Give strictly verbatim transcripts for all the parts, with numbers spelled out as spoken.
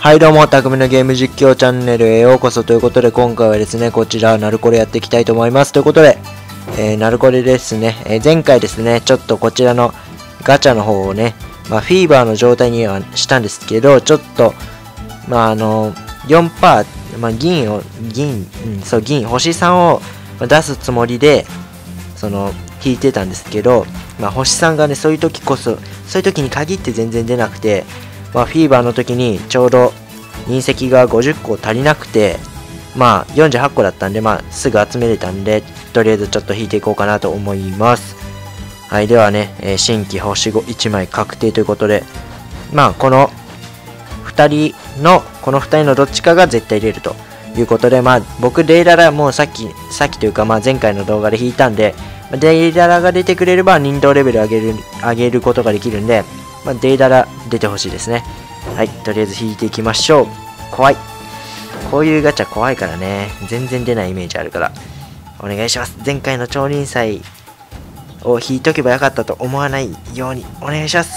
はいどうも、たくみのゲーム実況チャンネルへようこそということで、今回はですね、こちら、ナルコレやっていきたいと思います。ということで、えー、ナルコレですね、えー、前回ですね、ちょっとこちらのガチャの方をね、まあ、フィーバーの状態にはしたんですけど、ちょっと、まあ、あの、よんパーセント、まあ、銀を、銀、うん、そう、銀、星さんを出すつもりで、その、引いてたんですけど、まあ、星さんがね、そういう時こそ、そういう時に限って全然出なくて、まあ、フィーバーの時にちょうど隕石がごじゅっこ足りなくて、まあ、よんじゅうはっこだったんで、まあ、すぐ集めれたんで、とりあえずちょっと引いていこうかなと思います。はい、ではね、えー、新規星ごいちまい確定ということで、まあ、このふたりの、このふたりのどっちかが絶対出るということで、まあ、僕、デイララもうさっき、さっきというか、まあ、前回の動画で引いたんで、デイララが出てくれれば、人道レベル上げる、上げることができるんで、まあ、デイララ出てほしいですね。はい、とりあえず引いていきましょう。怖い。こういうガチャ怖いからね。全然出ないイメージあるから。お願いします。前回の超輪祭を引いとけばよかったと思わないようにお願いします。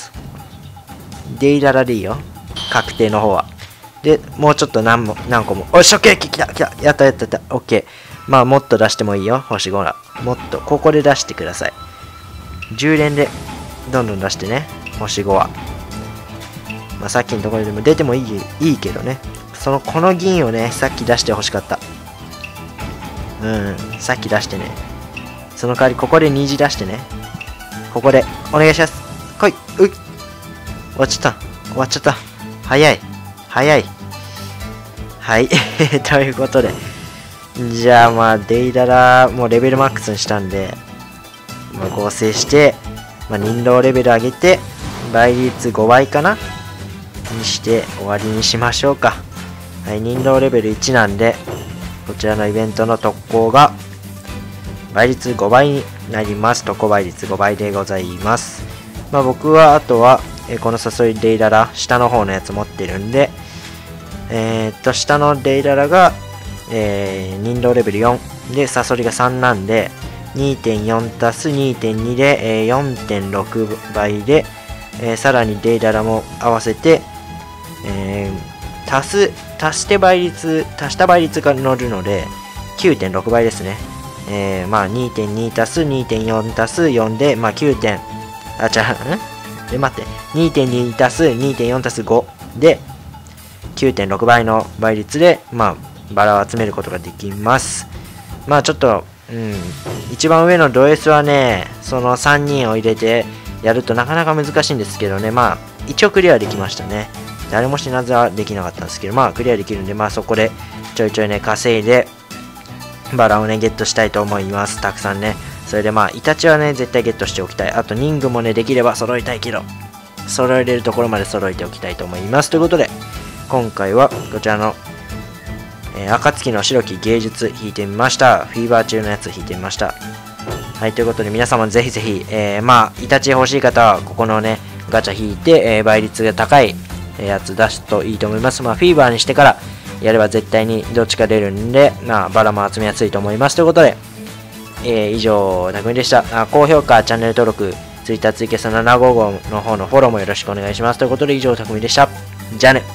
デイララでいいよ。確定の方は。で、もうちょっと何も、何個も。おし、オッケー、来た、来た。やった、やった、やった。オッケー。まあ、もっと出してもいいよ。星ごら。もっと、ここで出してください。じゅう連で、どんどん出してね。星ごは。まあ、さっきのところでも出てもいい、いいけどね。その、この銀をね、さっき出してほしかった。うん、さっき出してね。その代わり、ここで虹出してね。ここで、お願いします。来い。うっ。終わっちゃった。終わっちゃった。早い。早い。はい。ということで。じゃあ、まあ、デイララ、もうレベルマックスにしたんで、まあ、合成して、まあ、人狼レベル上げて、倍率ごばいかなにして終わりにしましょうか。はい、人狼レベルいちなんで、こちらのイベントの特攻が倍率ごばいになります。特攻倍率ごばいでございます。まあ僕はあとは、えこの誘いデイララ、下の方のやつ持ってるんで、えー、っと、下のデイララが、えー、人狼レベルよんで、サソリがさんなんで、にてんよん 足す にてんに で、えー、よんてんろく 倍で、えー、さらにデイララも合わせて、えー、足す、足して倍率、足した倍率が乗るので、きゅうてんろく 倍ですね。えー、まあ にてんに 足す にてんよん 足すよんで、まあきゅう点、あ、ちゃ、んえ、待って、にてんに 足す にてんよん 足すごで、きゅうてんろく 倍の倍率で、まあ、バラを集めることができます。まあちょっと、うん、一番上のド S はね、そのさんにんを入れてやるとなかなか難しいんですけどね、まあ、一応クリアできましたね。誰も死なずはできなかったんですけど、まあクリアできるんで、まあそこでちょいちょいね、稼いで、バラをね、ゲットしたいと思います。たくさんね。それでまあ、イタチはね、絶対ゲットしておきたい。あと、人具もね、できれば揃えたいけど、揃えれるところまで揃えておきたいと思います。ということで、今回はこちらの、えー、暁の白き芸術引いてみました。フィーバー中のやつ引いてみました。はい、ということで皆様ぜひぜひ、えー、まあ、イタチ欲しい方は、ここのね、ガチャ引いて、えー、倍率が高いやつ出すといいと思います。まあ、フィーバーにしてからやれば絶対にどっちか出るんで、まあ、バラも集めやすいと思います。ということで、えー、以上、たくみでした。あ、高評価、チャンネル登録、Twitter ツイキャスななひゃくごじゅうごの方のフォローもよろしくお願いします。ということで、以上、たくみでした。じゃあね。